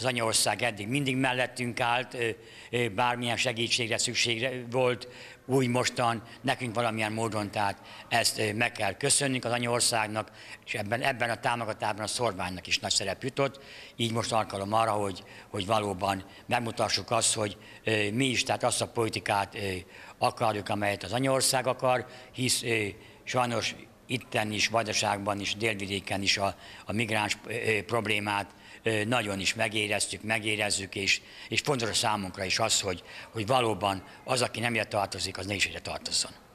az anyaország eddig mindig mellettünk állt, bármilyen segítségre szükségre volt, új mostan, nekünk valamilyen módon, tehát ezt meg kell köszönnünk az anyaországnak, és ebben a támogatásban a szorványnak is nagy szerep jutott, így most alkalom arra, hogy valóban megmutassuk azt, hogy mi is, tehát azt a politikát akarjuk, amelyet az anyaország akar, hisz sajnos itten is, Vajdaságban is, Délvidéken is a migráns problémát nagyon is megérezzük, és fontos a számunkra is az, hogy valóban az, aki nem ide tartozik, az ne is ide tartozzon.